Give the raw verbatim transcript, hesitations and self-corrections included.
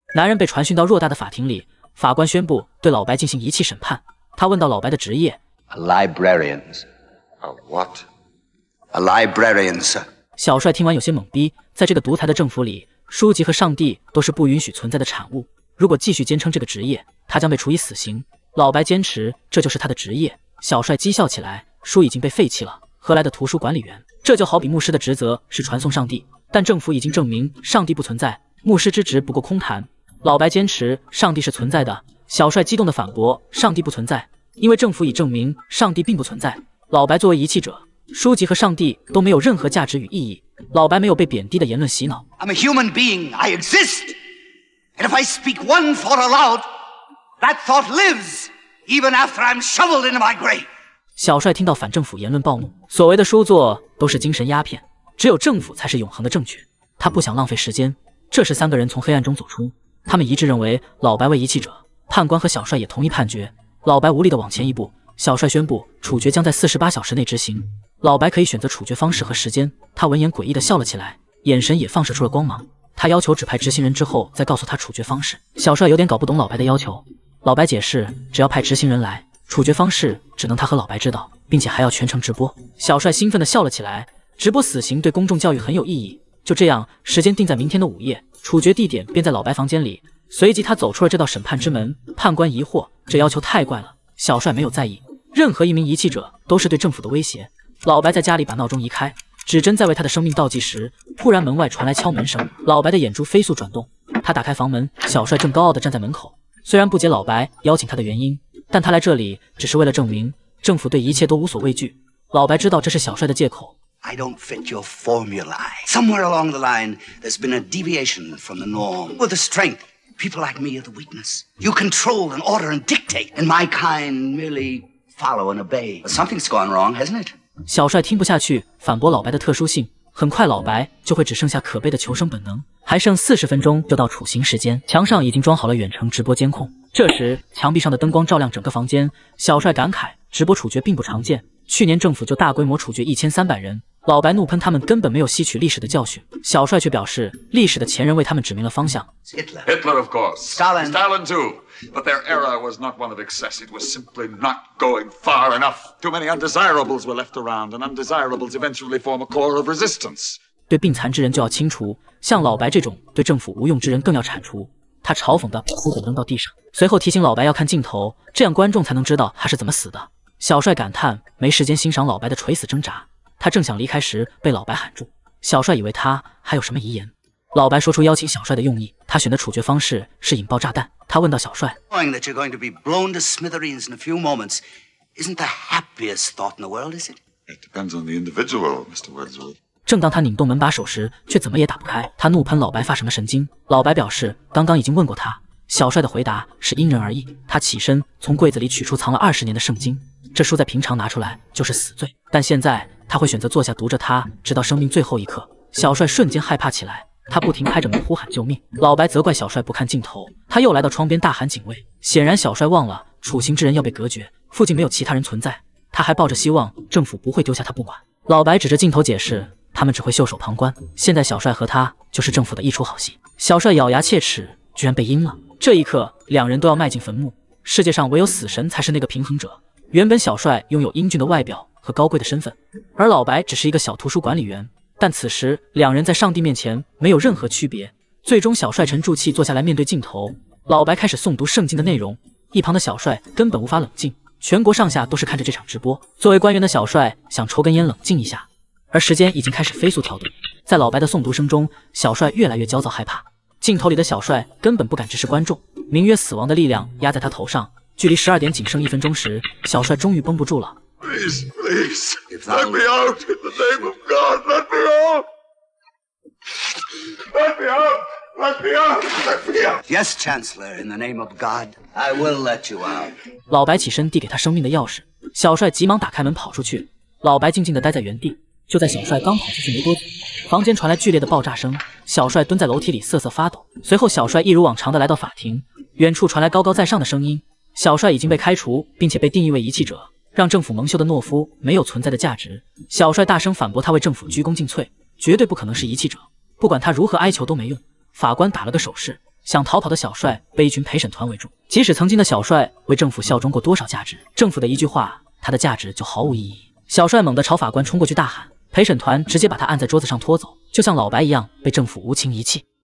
男人被传讯到偌大的法庭里，法官宣布对老白进行仪器审判。他问到老白的职业 ，A librarian. A what? A librarian, sir. 小帅听完有些懵逼，在这个独裁的政府里，书籍和上帝都是不允许存在的产物。如果继续坚称这个职业，他将被处以死刑。老白坚持这就是他的职业。小帅讥笑起来，书已经被废弃了，何来的图书管理员？这就好比牧师的职责是传送上帝，但政府已经证明上帝不存在，牧师之职不过空谈。老白坚持上帝是存在的，小帅激动地反驳上帝不存在，因为政府已证明上帝并不存在。老白作为遗弃者，书籍和上帝都没有任何价值与意义。老白没有被贬低的言论洗脑。 I'm a human being. I exist. And if I speak one thought aloud, that thought lives, even after I'm shoveled into my grave. 小帅听到反政府言论暴怒，所谓的书作都是精神鸦片，只有政府才是永恒的正确。他不想浪费时间。这时三个人从黑暗中走出，他们一致认为老白为遗弃者。判官和小帅也同意判决。老白无力地往前一步，小帅宣布处决将在四十八小时内执行。老白可以选择处决方式和时间。他闻言诡异地笑了起来，眼神也放射出了光芒。他要求指派执行人之后再告诉他处决方式。小帅有点搞不懂老白的要求。老白解释，只要派执行人来，处决方式只能他和老白知道，并且还要全程直播。小帅兴奋地笑了起来，直播死刑对公众教育很有意义。就这样，时间定在明天的午夜，处决地点便在老白房间里。随即他走出了这道审判之门。判官疑惑，这要求太怪了。小帅没有在意，任何一名遗弃者都是对政府的威胁。老白在家里把闹钟移开，指针在为他的生命倒计时。突然门外传来敲门声，老白的眼珠飞速转动。他打开房门，小帅正高傲地站在门口。虽然不解老白邀请他的原因，但他来这里只是为了证明政府对一切都无所畏惧。老白知道这是小帅的借口。 I don't fit your formulae. Somewhere along the line, there's been a deviation from the norm. With the strength, people like me are the weakness. You control and order and dictate, and my kind merely follow and obey. But something's gone wrong, hasn't it? 小帅听不下去，反驳老白的特殊性。很快老白就会只剩下可悲的求生本能。还剩四十分钟就到处刑时间，墙上已经装好了远程直播监控。这时墙壁上的灯光照亮整个房间。小帅感慨，直播处决并不常见，去年政府就大规模处决一千三百人。老白怒喷他们根本没有吸取历史的教训。小帅却表示，历史的前人为他们指明了方向。 Hitler. Hitler, of course. Stalin. Stalin, too. But their era was not one of excess. It was simply not going far enough. Too many undesirables were left around, and undesirables eventually form a core of resistance. 对病残之人就要清除，像老白这种对政府无用之人更要铲除。他嘲讽地把书本扔到地上，随后提醒老白要看镜头，这样观众才能知道他是怎么死的。小帅感叹没时间欣赏老白的垂死挣扎。他正想离开时，被老白喊住。小帅以为他还有什么遗言。老白说出邀请小帅的用意，他选的处决方式是引爆炸弹。他问到小帅 Knowing that you're going to be blown to smithereens in a few moments isn't the happiest thought in the world, is it? It depends on the individual, Mister Wordsworth. 正当他拧动门把手时，却怎么也打不开。他怒喷老白发什么神经。老白表示刚刚已经问过他。小帅的回答是因人而异。他起身从柜子里取出藏了二十年的圣经，这书在平常拿出来就是死罪，但现在他会选择坐下读着它，直到生命最后一刻。小帅瞬间害怕起来，他不停开着门呼喊救命。老白责怪小帅不看镜头，他又来到窗边大喊警卫。显然小帅忘了处刑之人要被隔绝，附近没有其他人存在。他还抱着希望政府不会丢下他不管。老白指着镜头解释，他们只会袖手旁观。现在小帅和他就是政府的一出好戏。小帅咬牙切齿，居然被阴了。这一刻，两人都要迈进坟墓。世界上唯有死神才是那个平衡者。原本小帅拥有英俊的外表和高贵的身份，而老白只是一个小图书管理员。但此时两人在上帝面前没有任何区别。最终小帅沉住气坐下来面对镜头，老白开始诵读圣经的内容。一旁的小帅根本无法冷静，全国上下都是看着这场直播。作为官员的小帅想抽根烟冷静一下，而时间已经开始飞速跳动。在老白的诵读声中，小帅越来越焦躁害怕。镜头里的小帅根本不敢直视观众，名曰死亡的力量压在他头上。距离十二点仅剩一分钟时，小帅终于绷不住了。 Please, please, let me out in the name of God. Let me out. Let me out. Let me out. Let me out. Yes, Chancellor, in the name of God, I will let you out. 老白起身递给他生命的钥匙，小帅急忙打开门跑出去。老白静静地待在原地。就在小帅刚跑出去没多久，房间传来剧烈的爆炸声，小帅蹲在楼梯里瑟瑟发抖。随后小帅一如往常地来到法庭，远处传来高高在上的声音。小帅已经被开除，并且被定义为遗弃者，让政府蒙羞的懦夫没有存在的价值。小帅大声反驳他为政府鞠躬尽瘁，绝对不可能是遗弃者，不管他如何哀求都没用。法官打了个手势， 想逃跑的小帅被一群陪审团围住。即使曾经的小帅为政府效忠过多少价值，政府的一句话，他的价值就毫无意义。小帅猛地朝法官冲过去大喊，陪审团直接把他按在桌子上拖走，就像老白一样被政府无情遗弃。